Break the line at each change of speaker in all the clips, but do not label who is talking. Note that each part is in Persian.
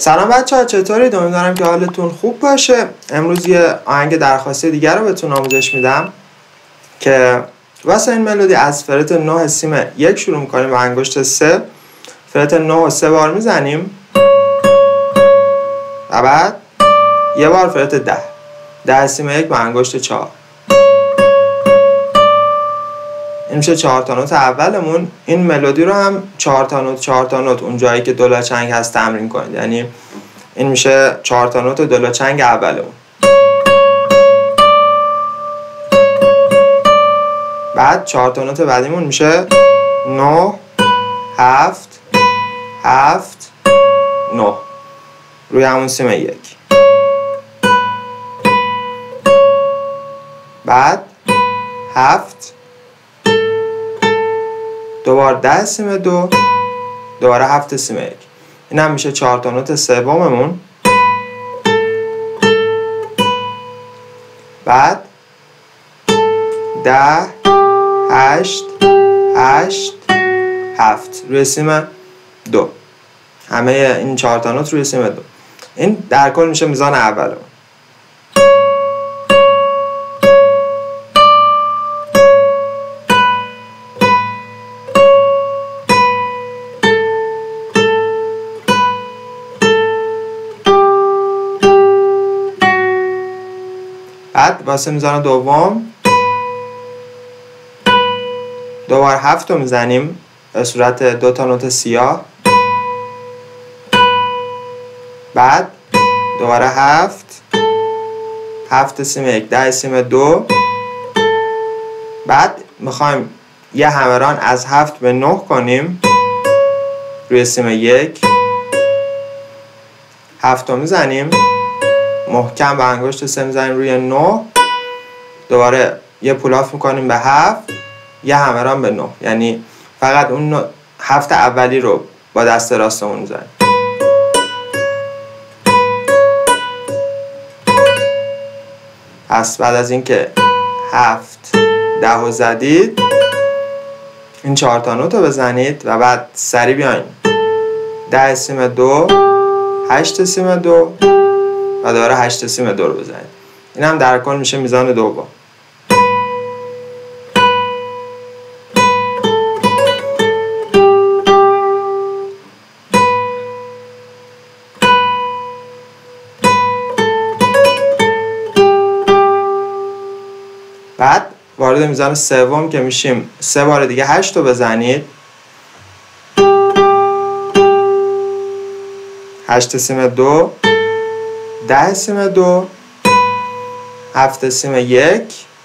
سلام بچه‌ها، چطورید؟ امیدوارم که حالتون خوب باشه. امروز یه آهنگ درخواستی دیگر رو بهتون آموزش میدم که واسه این ملودی از فرت 9 سیم 1 شروع میکنیم با انگشت 3. فرت 9 رو 3 بار میزنیم و بعد یه بار فرت 10 سیم 1 با انگشت 4. این میشه 4 تا نوت اولمون. این ملودی رو هم 4 تا نوت اون جایی که دولاچنگ هست تمرین کنید. یعنی این میشه 4 تا نوت دولاچنگ اولمون. بعد 4 تا نوت بعدیمون میشه 9 7 7 9 روی همون سیم 1. بعد 7 دوباره 10 سیم 2 دوباره 7 سیم 1. این هم میشه 4 تا نوت سوممون. بعد 10 8 8 7 روی سیم 2. همه این 4 تا نوت روی سیم 2. این در کل میشه میزان اولمون. بعد واسه میزان دوم دوباره 7 رو میزنیم به صورت 2 تا نوت سیاه. بعد دوباره 7 سیم 1 10 سیم 2. بعد میخوایم یه همران از 7 به 9 کنیم روی سیم 1. 7 رو میزنیم محکم با انگشت 3 میزنیم روی 9. دوباره یه پولاف میکنیم به 7 یه همران به 9. یعنی فقط اون 7 اولی رو با دست راستمون میزنیم. پس بعد از اینکه 7 10 رو زدید این 4 تا نوت رو بزنید و بعد سری بیاین 10 سیم 2 8 سیم 2 و دوباره 8 سیم 2 رو بزنید. این هم در کل میشه میزان دوم. بعد وارد میزان سوم که میشیم 3 بار دیگه 8 رو بزنید. 8 سیم 2 10 سیم 2 7 سیم 1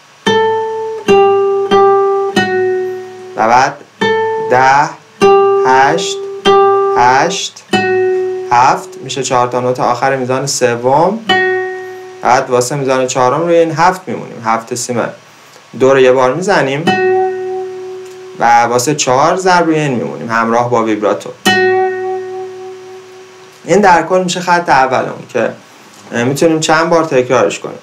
و بعد 10 8 8 7 میشه 4 تا نوت آخر میزان سوم. بعد واسه میزان چهارم روی این 7 میمونیم. 7 سیم 2 رو یه بار میزنیم و واسه 4 ضرب روی این میمونیم همراه با ویبراتو. این در کل میشه خط اولمون که میتونیم چند بار تکرارش کنیم.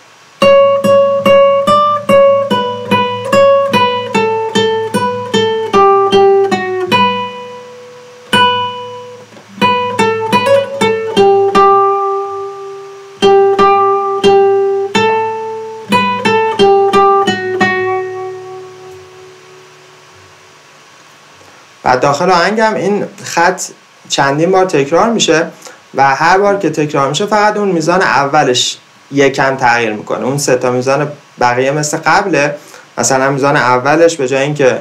بعد داخل آهنگم این خط چندین بار تکرار میشه و هر بار که تکرار میشه فقط اون میزان اولش یکم تغییر میکنه. اون 3 تا میزان بقیه مثل قبله. مثلا میزان اولش به جای اینکه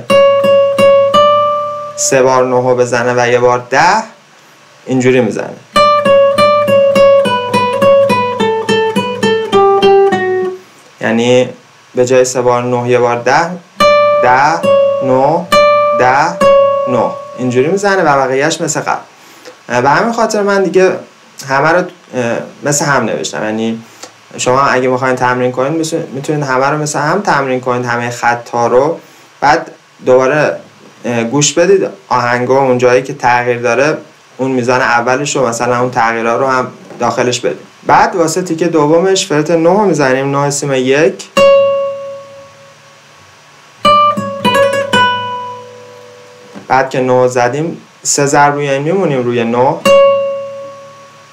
3 بار 9 رو بزنه و یه بار 10 اینجوری میزنه. یعنی به جای 3 بار 9 یه بار 10 10 9 10 9 اینجوری میزنه و بقیهش مثل قبل. به همین خاطر من دیگه همه رو مثل هم نوشتم. یعنی شما اگه میخواین تمرین کنید میتونید همه رو مثل هم تمرین کنید، همه خط‌ها رو. بعد دوباره گوش بدید آهنگو اون جایی که تغییر داره اون میزان اولش رو مثلا اون تغییرها رو هم داخلش بدید. بعد واسه تیکه دومش فرت 9 رو میزنیم 9 سیم 1. بعد که 9 زدیم 3 ضرب روی این میمونیم روی 9.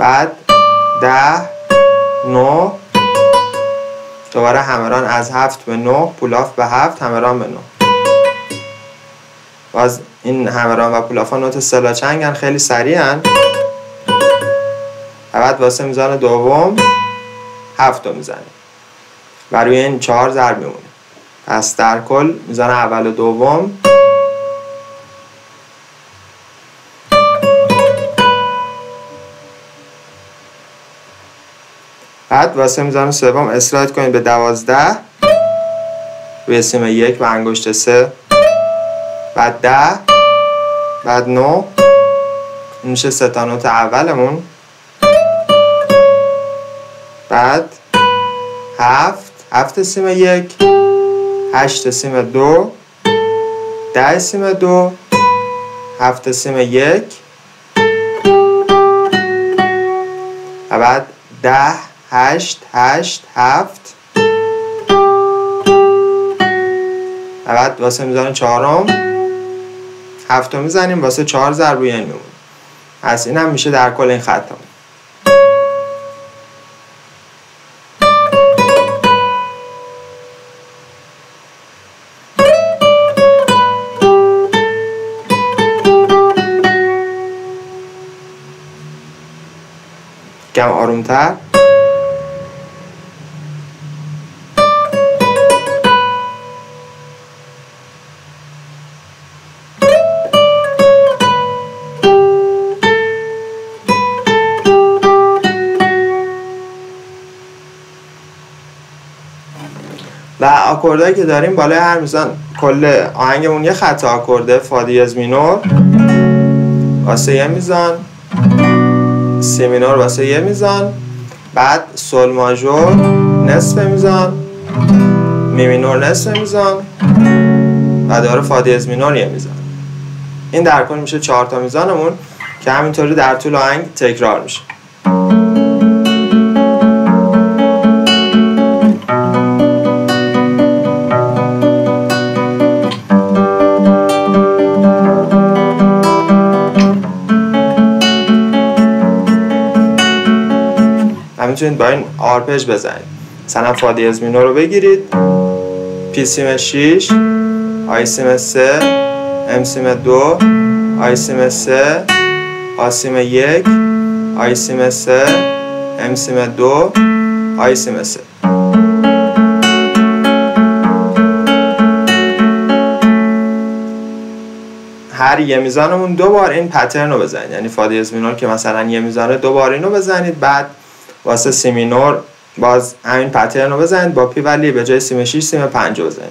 بعد 10 9 دوباره همران از 7 به 9 پولاف به 7 همران به 9. باز این همران و پولاف ها نوت سلا چنگن، خیلی سریعن. و بعد واسه میزان دوم 7 رو میزنیم و روی این 4 ضرب میمونه. پس در کل میزان اول و دوم بعد واسه میزان سوم اسلاید کنید به 12 روی سیم 1 و انگشت 3، بعد 10 بعد 9 این میشه 3 تا نوت اولمون، بعد 7 سیم 1 8 سیم 2 10 سیم 2 7 سیم 1 و بعد 10 8 8 7 و بعد واسه میزان چهارم 7 رو میزنیم، واسه 4 ضرب روی این میمونه. از این هم میشه در کل این خط هم. کم آرومتر. و آکوردهایی که داریم بالای هر میزان کل آهنگمون یه خط آکورده، فا دیز مینور واسه یه میزان، سی مینور واسه یه میزان، بعد سول ماژور نصف میزان، می مینور نصف میزان و دوباره فا دیز مینور یه میزان. این در کل میشه 4 تا میزانمون که همینطوری در طول آهنگ تکرار میشه. میتونید با این آرپژ بزنید. مثلا فا دیز مینور رو بگیرید، پی سیم 6 آی سیم 3 ام سیم 2 آی سیم 3 آ سیم 1 آی سیم 3 ام سیم 2 آی سیم 3. هر یه میزانمون 2 بار این پترن رو بزنید، یعنی فا دیز مینور که مثلا یه میزانه 2 بار اینو بزنید، بعد واسه سی مینور باز همین پترن رو بزنید با پی، ولی به جای سیم 6 سیم 5 بزنید.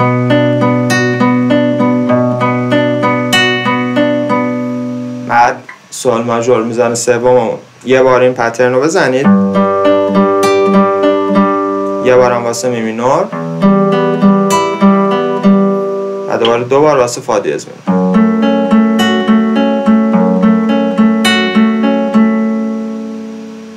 بعد سول ماژور میزان سوم یه بار این پترن رو بزنید، یه بارم واسه می مینور و دوباره 2 بار واسه فا دیز مینور.